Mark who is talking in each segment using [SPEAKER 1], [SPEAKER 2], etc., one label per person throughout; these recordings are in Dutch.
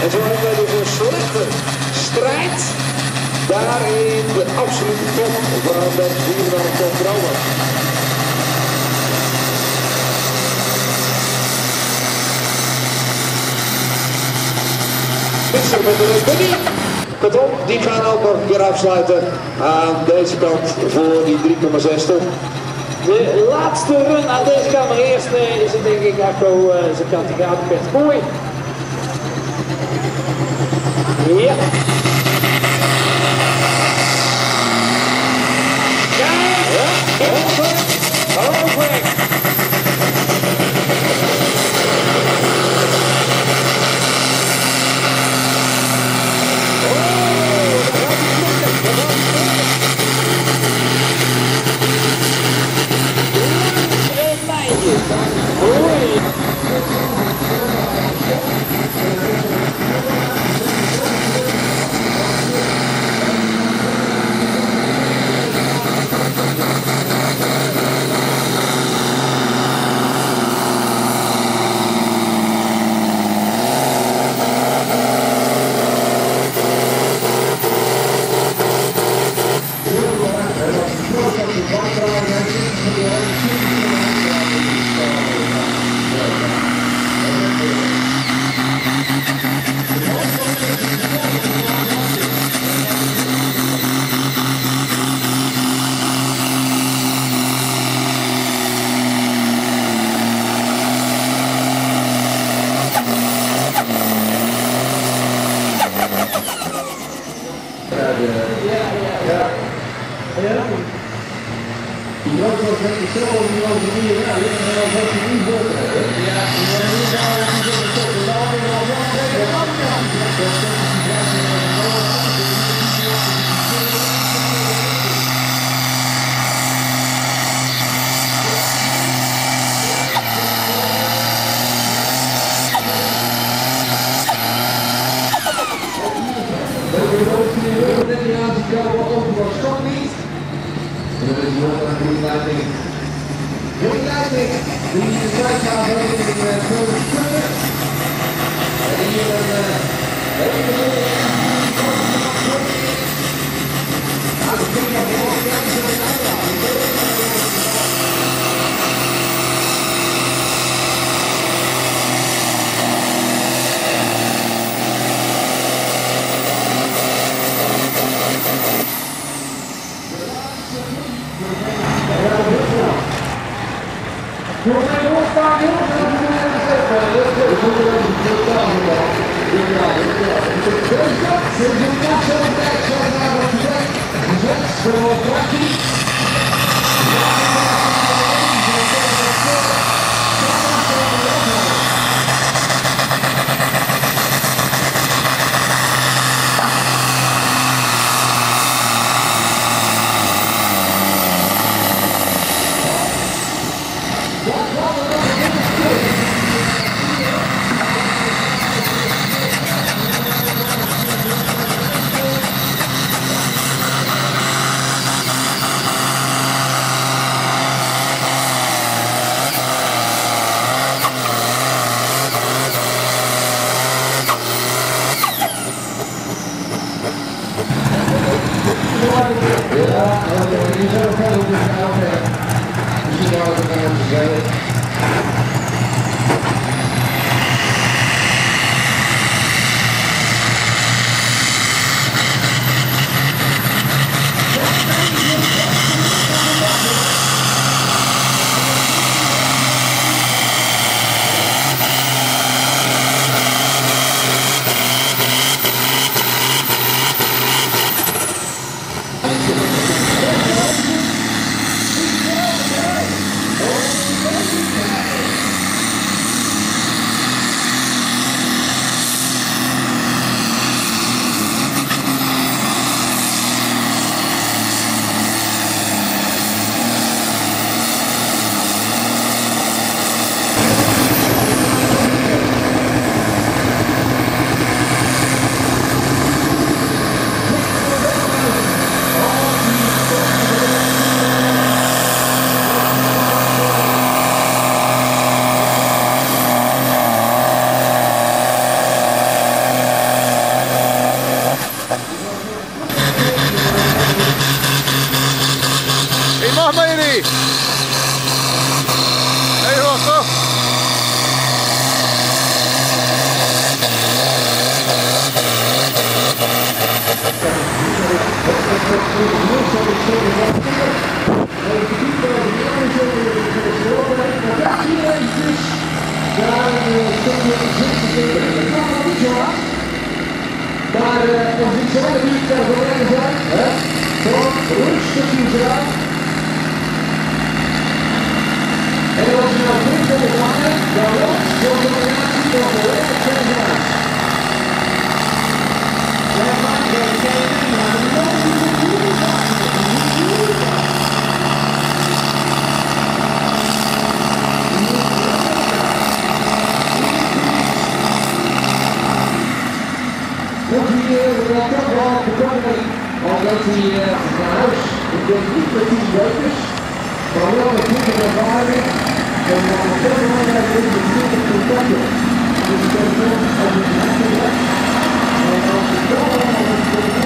[SPEAKER 1] En zo hebben wij dus een slechte strijd. Daar in de absolute top van de 4,5 ton vrouwen. Missen met de Bunny. Kortom, die gaan ook nog een keer afsluiten aan deze kant voor die 3,6 ton.
[SPEAKER 2] De laatste run aan deze kant, maar eerst is het denk ik Akko zijn kandidaat met mooi. Ja. Ja, over. Maar als ik zo niet kan verleden zijn, gewoon rustig aan. En als je nou goed wil vangen, dan wordt de combinatie van de rechter en de laag. Wij maken er geen maar de lopen is een goede zaak. Moet hier toch wel bekomen, omdat hij naar huis, ik denk niet met 10 beukers, maar wel met 20 ervaring. En dan op een moment is het 20 contacten. Dus ik denk wel als het niet is. En als het toch wel een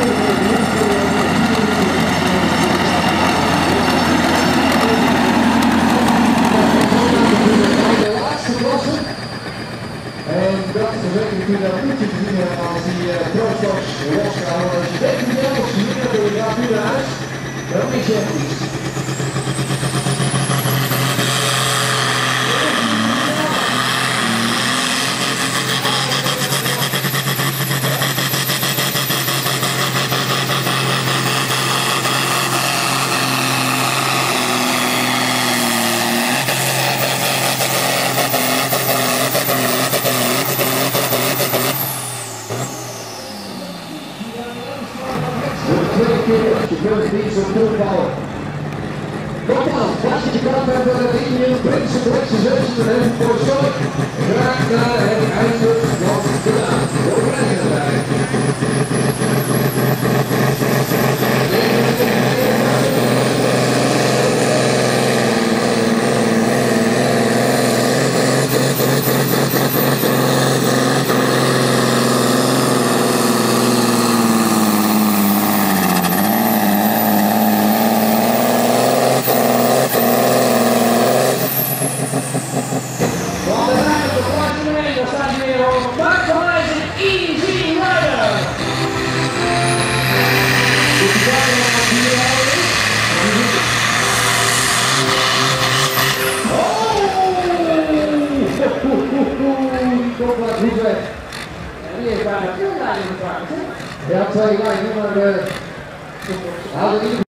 [SPEAKER 2] de laatste klasse. En dat is natuurlijk dat goed te zien als die pro-stocks losgaan. Als je denkt niet dat als je niet door je gaat nu naar huis, dan is je echt iets. Je kunt het niet zo goed bouwen. Nogmaals, als je de kant hebt dat het in je Britse Britse zessen en voor zorg, graag naar het einde van de dag. Voor de eindelijk. Ja, 2 lijnen, maar